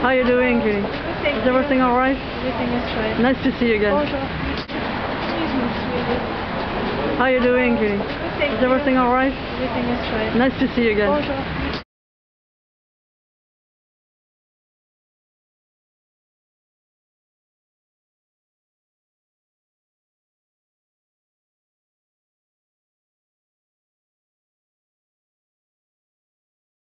How you doing, Julie? Thank Is everything you. all right? Everything is fine. Nice to see you again. Bonjour. Excuse me, sweetie. How you doing, Julie? Thank Is everything you. all right? Everything is fine. Nice to see you again. Bonjour.